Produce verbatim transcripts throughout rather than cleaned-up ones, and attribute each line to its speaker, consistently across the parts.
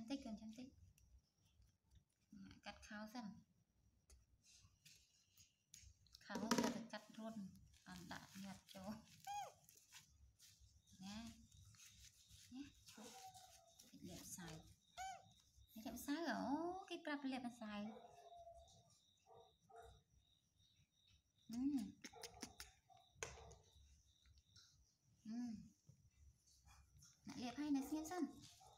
Speaker 1: chấm tích cần chấm tích cắt kháo dần kháo ra được cắt luôn còn đã nhạt chỗ nhé nhé liệm xài liệm xài ở cái cặp liệm xài ừ ừ liệm hay này xem xem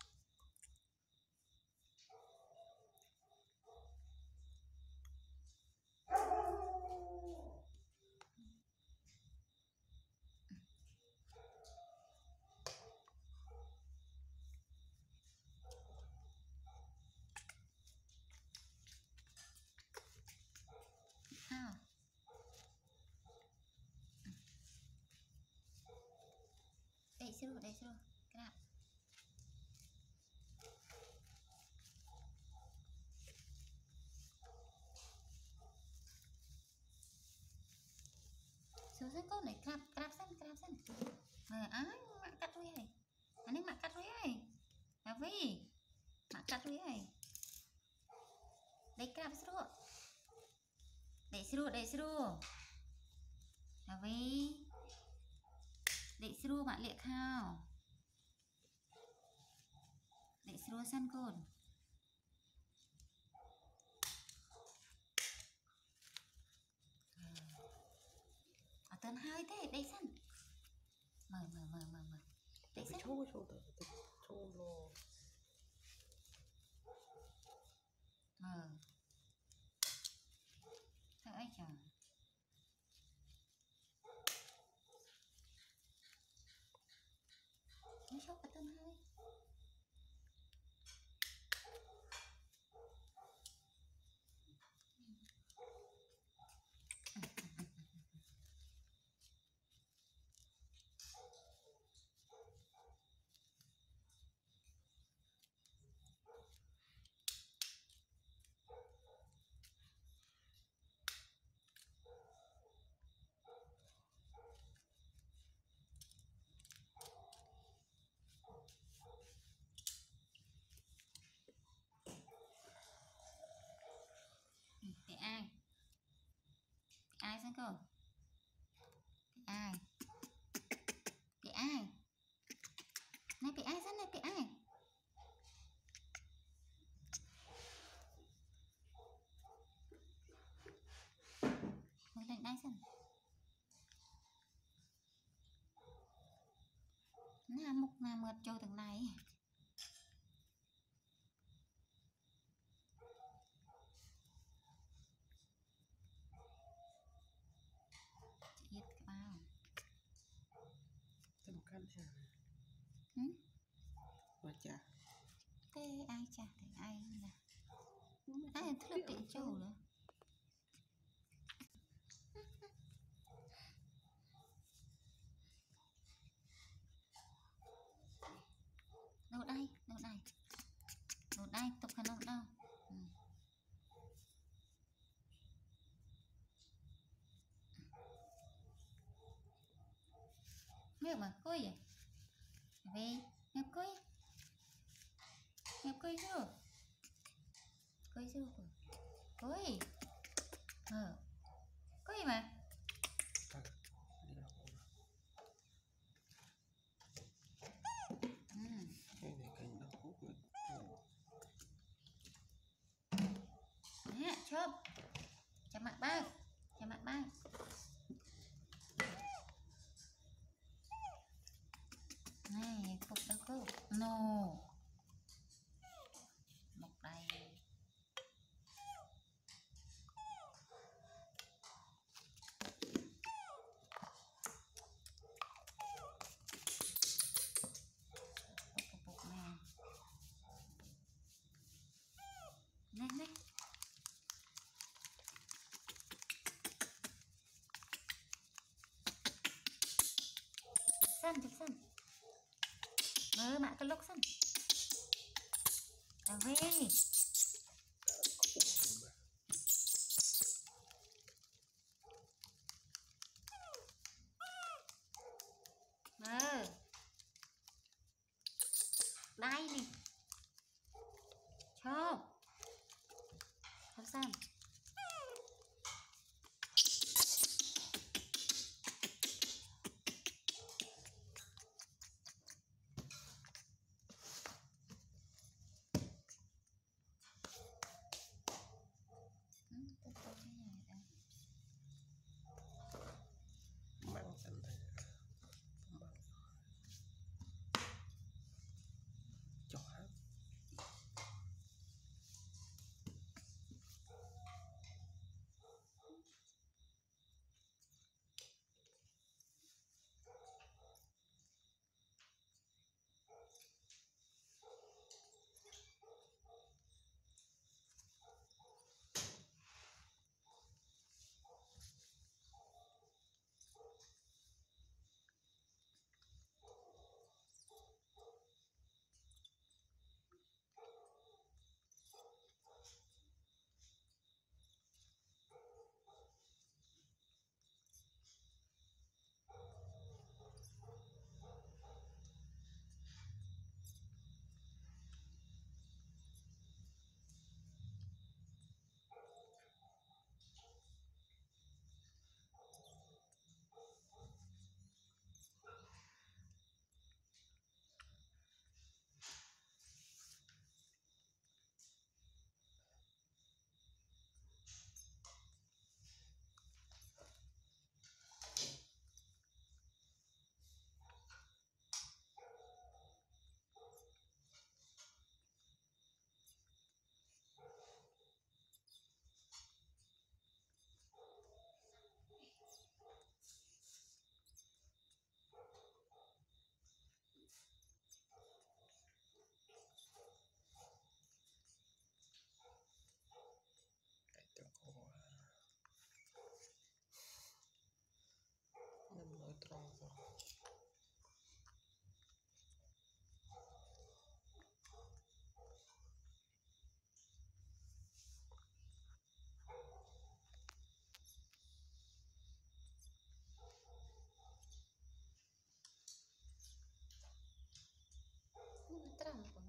Speaker 1: sao đây xíu đây xíu cái nào số số con này crab crab xanh crab xanh mà á mạ cắt đuôi này anh ấy mạ cắt đuôi này Davey mạ cắt đuôi này đây crab seru đây seru đây seru Davey đây seru bạn liệt khao đây seru xanh con ở tên hai thế đây xanh mời mời mời mời mời đây xanh
Speaker 2: 抽抽的抽咯
Speaker 1: mờ thằng ấy chờ nó chốt ở tên hai bị ai bị ai sang cơ bị ai bị ai này bị ai sang này bị ai ngồi lên đây sang nè mục mà mượt trâu từng này giết cái bao
Speaker 2: tầm cân hả
Speaker 1: ừ?
Speaker 2: và chả
Speaker 1: thế ai chả thì ai là ai thức là tiện trâu nữa đâu đây đâu đây đâu đây tục khả năng đâu ừ. Mẹ mà coi vậy về mẹ coi mẹ coi chưa coi chưa coi ờ coi mà
Speaker 2: cái này cành nó hút
Speaker 1: nè chớp chạm mặt ba chạm mặt ba này cục đâu cô no một đây cục cục nè lên lên xanh thì xanh mơ mạ cái lốc xanh Davey mơ đây đi Chộp. Chộp xong.
Speaker 2: Măng xanh này. Măng. Chó. Năm lối tròn rồi.
Speaker 1: Terang pun.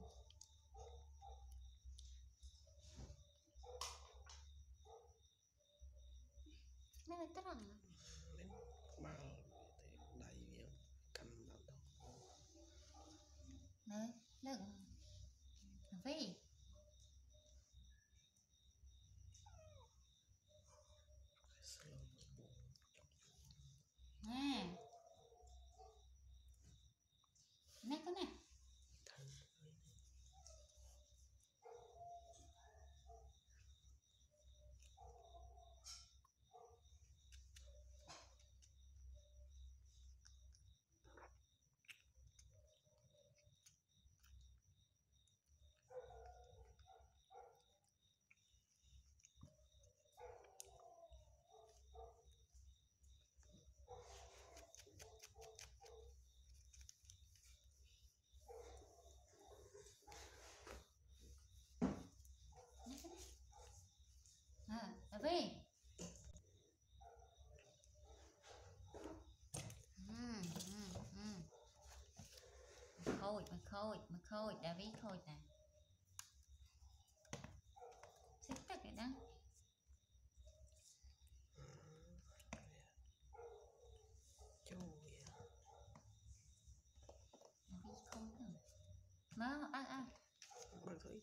Speaker 1: Nó terang.
Speaker 2: Lên bao thì đầy nhiều canh vào đâu.
Speaker 1: Nè, đừng. Davey. Nè. Nè con nè. À, Davey. Ừ, ừ, ừ. Khôi, mà khôi, mà khôi, Davey khôi nè. Xích tắt cái đó.
Speaker 2: Chui.
Speaker 1: Davey khôi nữa. Má, à, à.
Speaker 2: Măng thủy.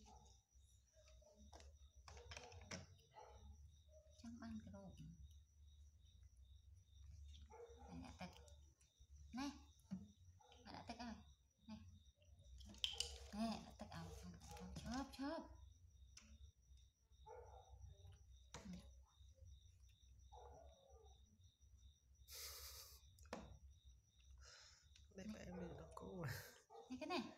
Speaker 1: Chẳng ăn cái đồ. Này đã tật. Nè. Mà đã tật rồi. Nè. Nè, đã tật ảo. Chớp, chớp.
Speaker 2: Đây phải em đừng nó cố mà.
Speaker 1: Nè cái này.